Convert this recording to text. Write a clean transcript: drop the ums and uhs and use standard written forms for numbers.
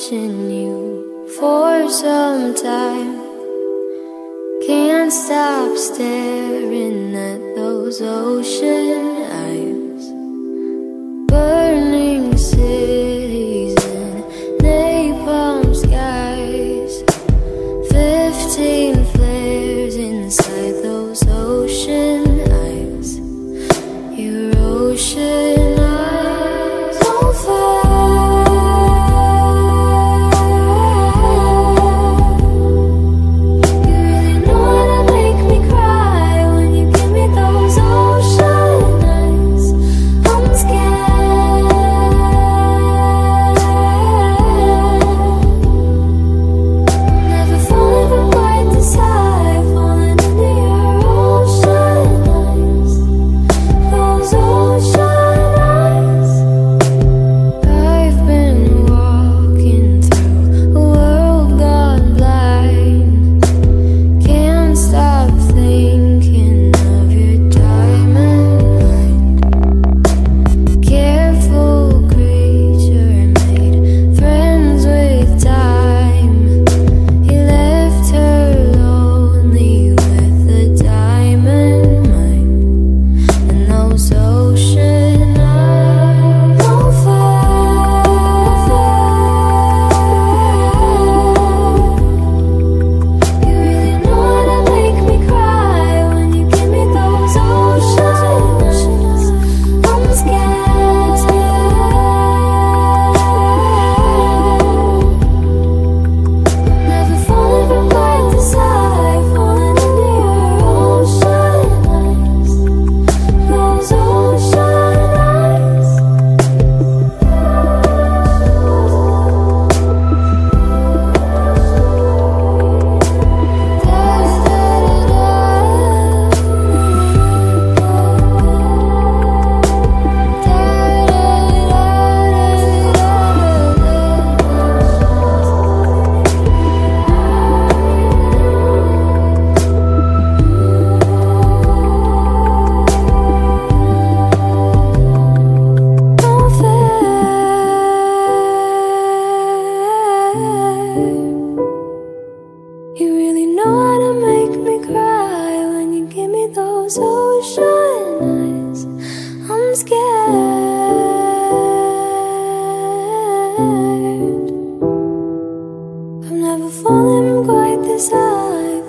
watching you for some time. Can't stop staring at those ocean eyes. Burning cities and napalm skies. 15 flares inside those ocean eyes. Your ocean eyes on fire. You really know how to make me cry when you give me those ocean eyes. I'm scared. Never falling from quite this high, falling into your ocean eyes. Those ocean eyes. I've been walking through a world gone blind. Can't stop thinking of your diamond mind. Careful creature made friends with time. He left her lonely with the diamond mind. And those ocean eyes on fire. You really know how to make me cry when you give me those ocean eyes. I'm scared. Never falling from quite this high, falling into your ocean eyes. Those ocean eyes. You really know how to make me cry when you give me those ocean eyes. I'm scared. I've never fallen quite this high.